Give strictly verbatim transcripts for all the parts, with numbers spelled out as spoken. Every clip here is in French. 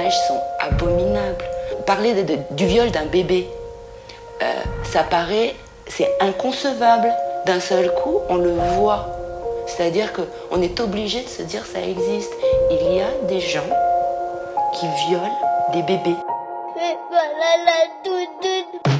témoignages sont abominables. Parler de, de, du viol d'un bébé, euh, ça paraît, c'est inconcevable. D'un seul coup, on le voit. C'est-à-dire qu'on est obligé de se dire ça existe. Il y a des gens qui violent des bébés. Mais voilà la doudoune.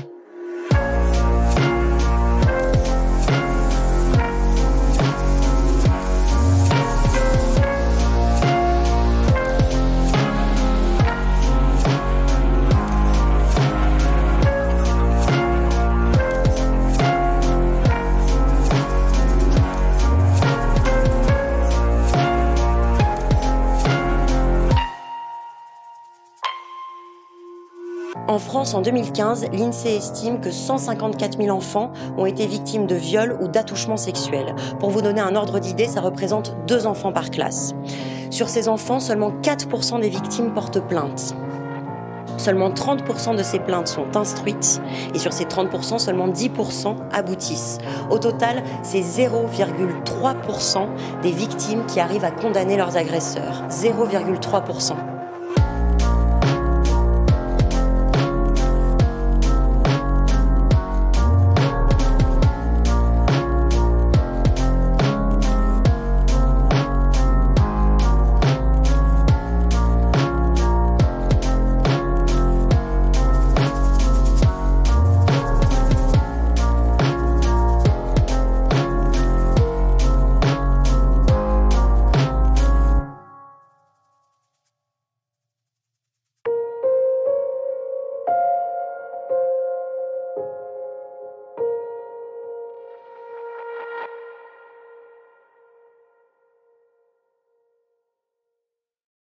En France, en deux mille quinze, l'INSEE estime que cent cinquante-quatre mille enfants ont été victimes de viols ou d'attouchements sexuels. Pour vous donner un ordre d'idée, ça représente deux enfants par classe. Sur ces enfants, seulement quatre pour cent des victimes portent plainte. Seulement trente pour cent de ces plaintes sont instruites et sur ces trente pour cent, seulement dix pour cent aboutissent. Au total, c'est zéro virgule trois pour cent des victimes qui arrivent à condamner leurs agresseurs. zéro virgule trois pour cent.